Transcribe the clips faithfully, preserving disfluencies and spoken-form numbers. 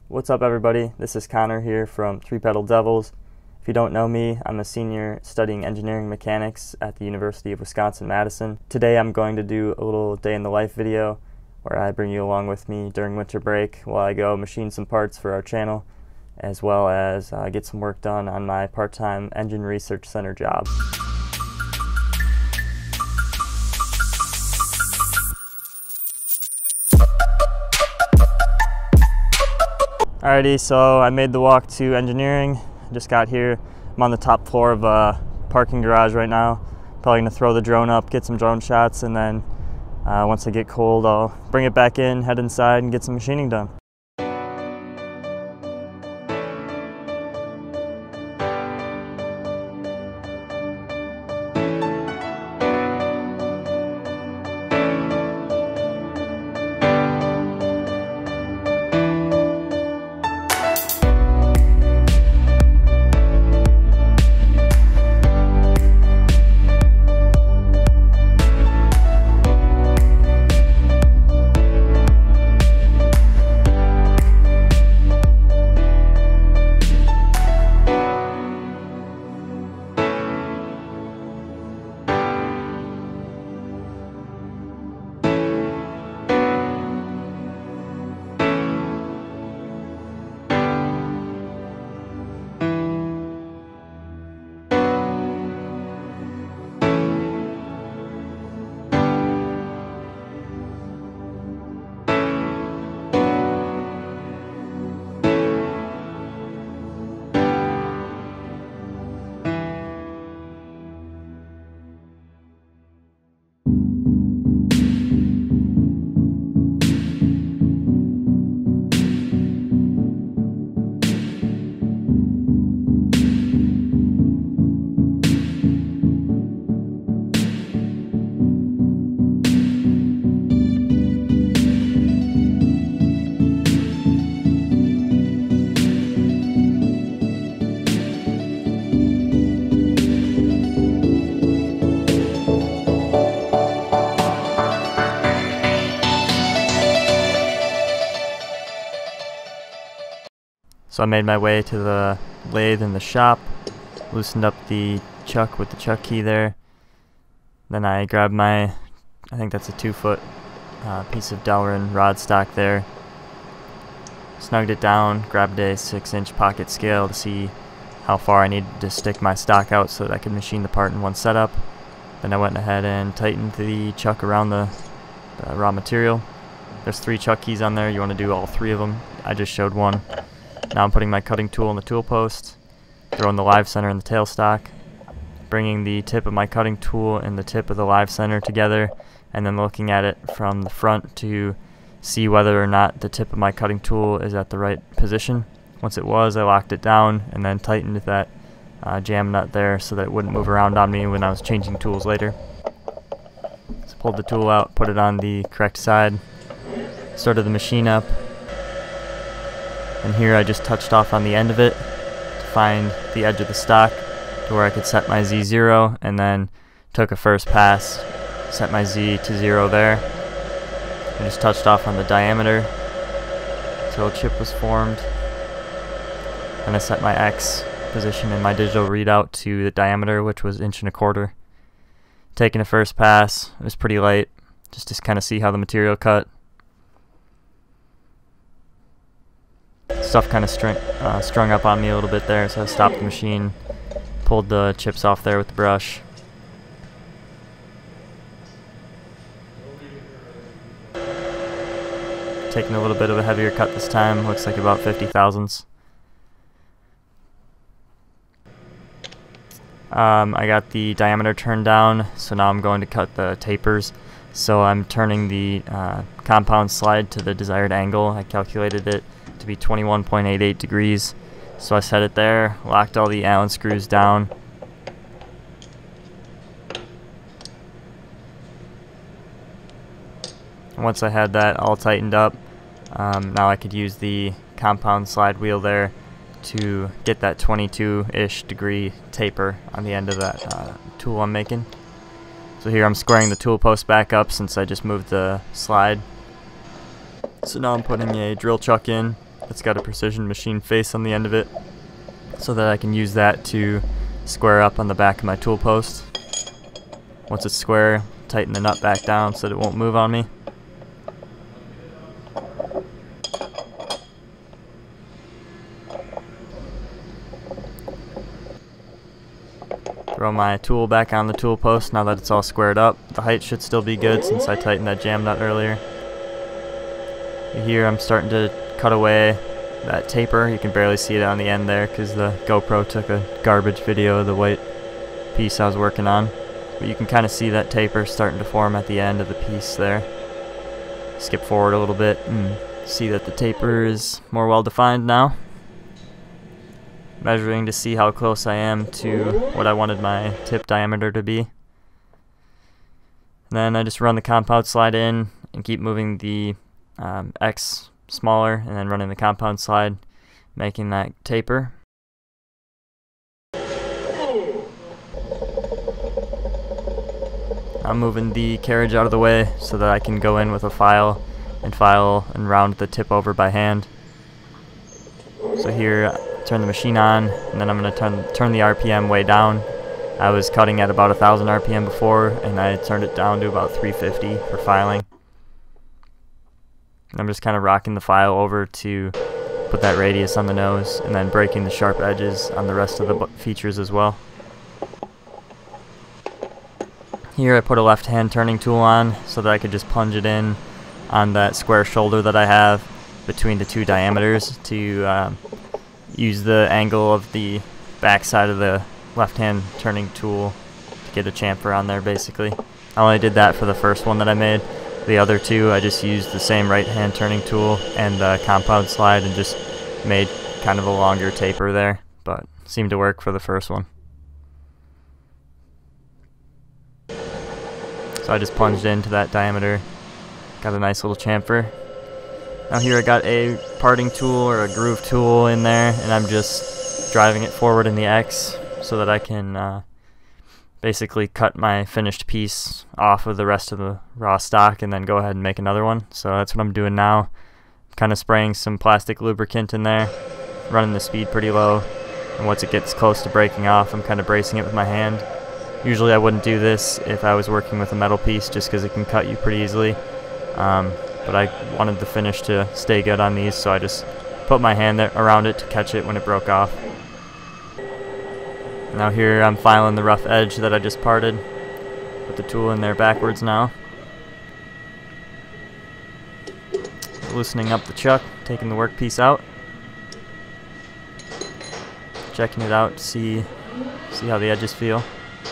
What's up, everybody? This is Connor here from Three Pedal Devils. If you don't know me, I'm a senior studying engineering mechanics at the University of Wisconsin-Madison. Today I'm going to do a little day in the life video where I bring you along with me during winter break while I go machine some parts for our channel, as well as uh, get some work done on my part-time engine research center job. Alrighty, so I made the walk to engineering. Just got here. I'm on the top floor of a parking garage right now. Probably gonna throw the drone up, get some drone shots, and then uh, once I get cold, I'll bring it back in, head inside, and get some machining done. So I made my way to the lathe in the shop, loosened up the chuck with the chuck key there. Then I grabbed my, I think that's a two foot uh, piece of Delrin rod stock there. Snugged it down, grabbed a six inch pocket scale to see how far I needed to stick my stock out so that I could machine the part in one setup. Then I went ahead and tightened the chuck around the, the raw material. There's three chuck keys on there. You want to do all three of them. I just showed one. Now I'm putting my cutting tool in the tool post, throwing the live center in the tailstock, bringing the tip of my cutting tool and the tip of the live center together, and then looking at it from the front to see whether or not the tip of my cutting tool is at the right position. Once it was, I locked it down and then tightened that uh, jam nut there so that it wouldn't move around on me when I was changing tools later. So pulled the tool out, put it on the correct side, started the machine up. And here I just touched off on the end of it to find the edge of the stock to where I could set my Z zero, and then took a first pass, set my Z to zero there. I just touched off on the diameter until a chip was formed. And I set my X position in my digital readout to the diameter, which was inch and a quarter. Taking a first pass, it was pretty light, just to kind of see how the material cut. Stuff kind of strung, uh, strung up on me a little bit there, so I stopped the machine, pulled the chips off there with the brush. Taking a little bit of a heavier cut this time, looks like about fifty thousandths. Um, I got the diameter turned down, so now I'm going to cut the tapers. So I'm turning the uh, compound slide to the desired angle. I calculated it to be twenty-one point eight eight degrees. So I set it there, locked all the Allen screws down. And once I had that all tightened up, um, now I could use the compound slide wheel there to get that twenty-two-ish degree taper on the end of that uh, tool I'm making. So here I'm squaring the tool post back up since I just moved the slide. So now I'm putting a drill chuck in, It's got a precision machine face on the end of it, so that I can use that to square up on the back of my tool post. Once it's square, tighten the nut back down so that it won't move on me. Throw my tool back on the tool post now that it's all squared up. The height should still be good since I tightened that jam nut earlier. Here I'm starting to cut away that taper. You can barely see it on the end there because the GoPro took a garbage video of the white piece I was working on. But you can kind of see that taper starting to form at the end of the piece there. Skip forward a little bit and see that the taper is more well defined now. Measuring to see how close I am to what I wanted my tip diameter to be. Then I just run the compound slide in and keep moving the um, X smaller and then running the compound slide, making that taper. I'm moving the carriage out of the way so that I can go in with a file and file and round the tip over by hand. So here, turn the machine on, and then I'm going to turn turn the R P M way down. I was cutting at about one thousand R P M before, and I turned it down to about three fifty for filing. And I'm just kind of rocking the file over to put that radius on the nose, and then breaking the sharp edges on the rest of the features as well. Here I put a left hand turning tool on so that I could just plunge it in on that square shoulder that I have between the two diameters to um, use the angle of the back side of the left hand turning tool to get a chamfer on there basically. I only did that for the first one that I made. The other two I just used the same right hand turning tool and the compound slide and just made kind of a longer taper there, but seemed to work for the first one. So I just plunged into that diameter, got a nice little chamfer. Now here I got a parting tool or a groove tool in there, and I'm just driving it forward in the X so that I can uh, basically cut my finished piece off of the rest of the raw stock and then go ahead and make another one. So that's what I'm doing now. Kind of spraying some plastic lubricant in there, running the speed pretty low, and once it gets close to breaking off, I'm kind of bracing it with my hand. Usually I wouldn't do this if I was working with a metal piece just because it can cut you pretty easily. Um, but I wanted the finish to stay good on these, so I just put my hand there around it to catch it when it broke off. Now here I'm filing the rough edge that I just parted. Put the tool in there backwards now. Loosening up the chuck, taking the workpiece out. Checking it out to see, see how the edges feel.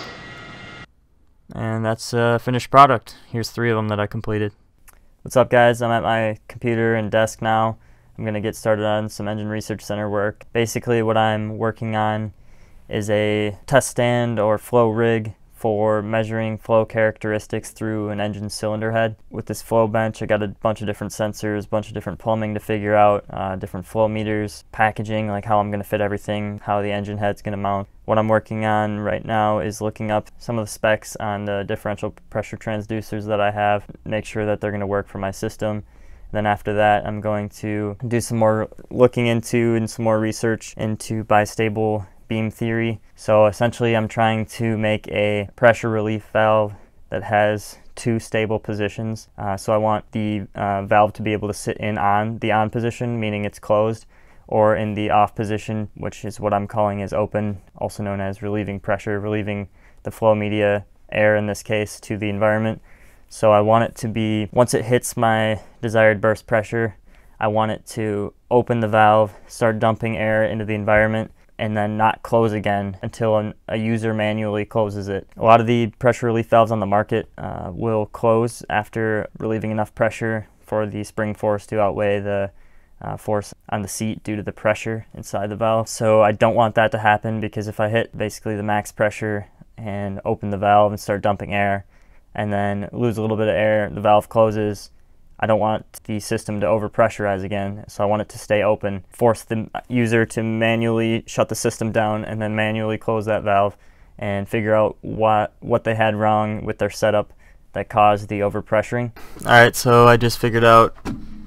And that's a finished product. Here's three of them that I completed. What's up guys, I'm at my computer and desk now. I'm going to get started on some Engine Research Center work. Basically what I'm working on is a test stand or flow rig for measuring flow characteristics through an engine cylinder head. With this flow bench I got a bunch of different sensors, a bunch of different plumbing to figure out, uh, different flow meters, packaging, like how I'm going to fit everything, how the engine head's going to mount. What I'm working on right now is looking up some of the specs on the differential pressure transducers that I have, make sure that they're going to work for my system. Then after that I'm going to do some more looking into and some more research into bistable beam theory. So essentially I'm trying to make a pressure relief valve that has two stable positions. Uh, so I want the uh, valve to be able to sit in on the on position, meaning it's closed, or in the off position, which is what I'm calling as open, also known as relieving pressure, relieving the flow media, air in this case, to the environment. So I want it to be, once it hits my desired burst pressure, I want it to open the valve, start dumping air into the environment, and then not close again until an, a user manually closes it. A lot of the pressure relief valves on the market uh, will close after relieving enough pressure for the spring force to outweigh the uh, force on the seat due to the pressure inside the valve. So I don't want that to happen, because if I hit basically the max pressure and open the valve and start dumping air and then lose a little bit of air, the valve closes, I don't want the system to overpressurize again, so I want it to stay open. Force the user to manually shut the system down and then manually close that valve and figure out what, what they had wrong with their setup that caused the overpressuring. Alright, so I just figured out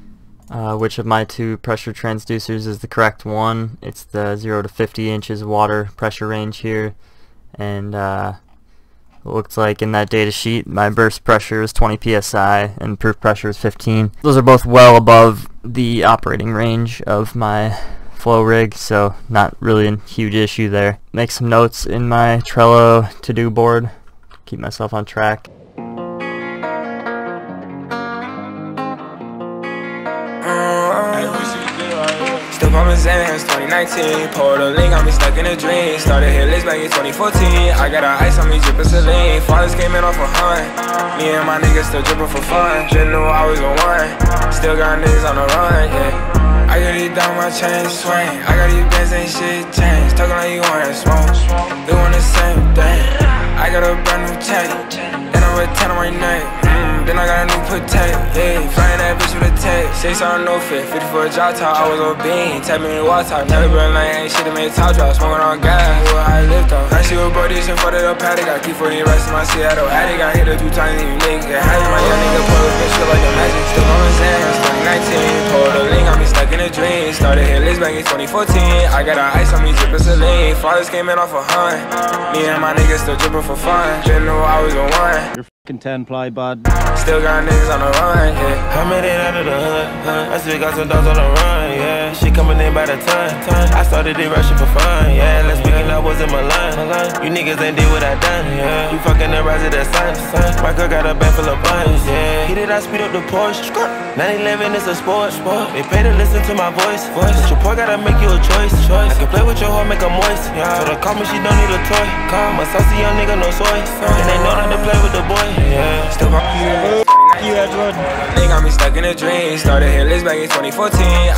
uh, which of my two pressure transducers is the correct one. It's the zero to fifty inches water pressure range here, and uh, it looks like in that data sheet my burst pressure is twenty P S I and proof pressure is fifteen. Those are both well above the operating range of my flow rig, so not really a huge issue there. Make some notes in my Trello to-do board, keep myself on track. Still pumping Xans, twenty nineteen. Poured a link, got me stuck in a dream. Started hitless back in twenty fourteen. I got a ice on me, drippin' saline. Fathers came in off a hunt. Me and my niggas still drippin' for fun. Didn't know I was the one. Still got niggas on the run, yeah. I got these down my chain swing. I got these bands, ain't shit changed. Talking like you want smoke. We want the same thing. I got a brand new chain, and I'm a ten on my neck. Mm, then I got a new potato, yeah. Flying that bitch with a tape. Six on no fit, fifty for a job top. I was on bean, tap me in water. Never been like ain't shit to make top drop. Smoking on gas, who I lift on. I see what bro this in front of the paddock. I keep forty rest in my Seattle attic. I hit her two times, you nigga. Had my young nigga pull up bitch feel like a magic. Still on my Xans, twenty nineteen. Poured a link, got me stuck in a dream. Started hitless back in twenty fourteen. I got a ice on me, drippin' saline. Fathers came in off a hunt. Me and my niggas still drippin' for fun. Didn't know I was the one. You're fucking ten ply, bud. Still got niggas on the run, yeah. I made it out of the hood, huh? I still got some dogs on the run, yeah. She coming in by the ton, ton. I started it rushing for fun, yeah. Let's speaking, I was in my line. You niggas ain't did what I done, yeah. You fucking the rise of the sun, sun. My girl got a bag full of buns, yeah. He did I speed up the Porsche. nine eleven is a sport, sport. They pay to listen to my voice, voice. But your boy gotta make you a choice, choice. I can play with your heart, make her moist, yeah. So they call me, she don't need a toy. Call my saucy young nigga, no soy. And they know that they play with the boy, yeah. Still you, Edgewood. They got me stuck in a dream. Started hitless back in twenty fourteen.